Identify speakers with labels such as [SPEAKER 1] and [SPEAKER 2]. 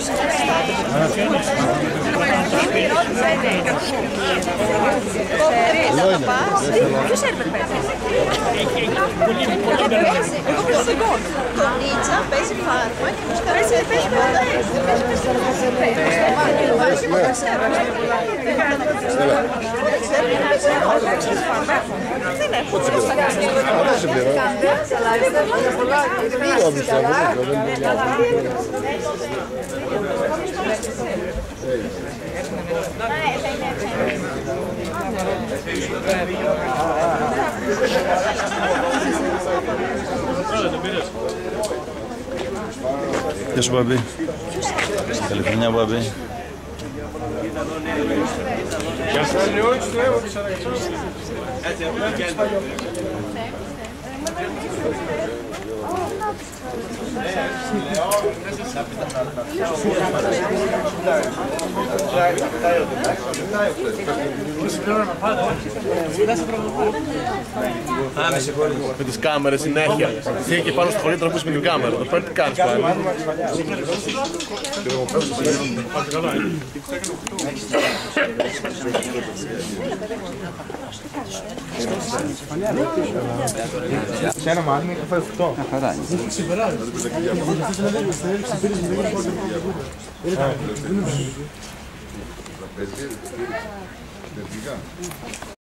[SPEAKER 1] Ποιο σερβερ παίζει? Εγώ παίζω σε γκολ. Το Νίτσα παίζει φάρμα και μου παίζει
[SPEAKER 2] Γεια σου Μπαμπή. Καλή χρονιά Μπαμπή.
[SPEAKER 3] Με τις κάμερες συνέχεια. Θεία και πάνω στο χωρί να ακούσουμε την κάμερα. Το παίρνει τι κάνεις πάλι.
[SPEAKER 4] Σε ένα μάθημα είχα φάει 8.